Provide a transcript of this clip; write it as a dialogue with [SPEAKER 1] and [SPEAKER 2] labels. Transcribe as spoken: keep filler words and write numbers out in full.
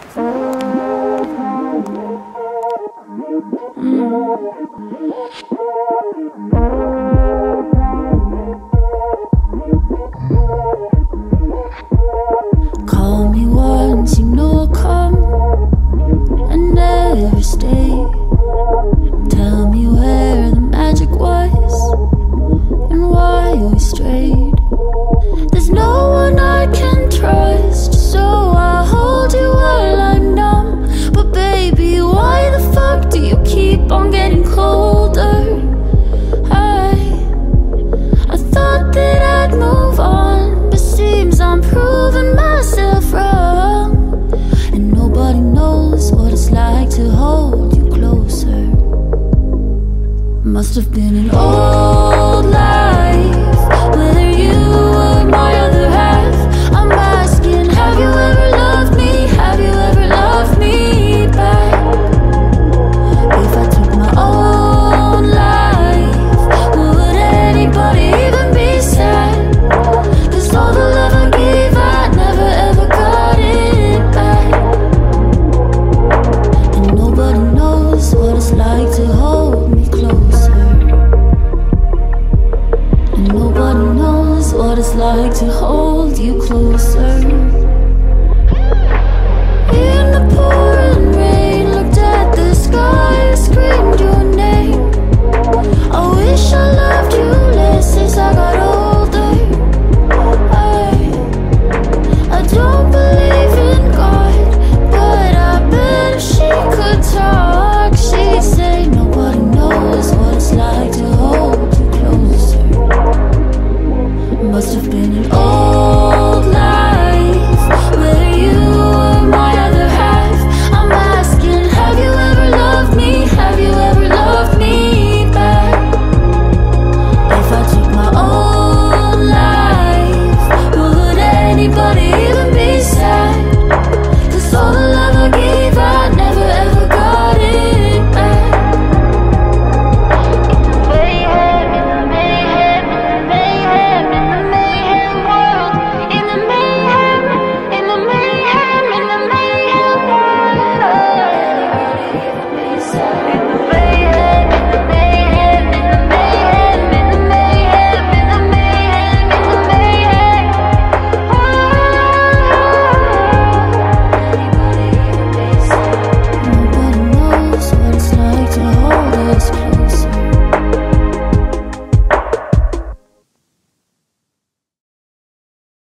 [SPEAKER 1] Call me once, you know I'll come and never stay. Tell me where the magic was and why we strayed. There's no one I can trust, so I'll hold you while I'm numb. But baby, why the fuck do you keep on getting colder? I, I thought that I'd move on, but seems I'm proving myself wrong. And nobody knows what it's like to hold you closer. Must have been an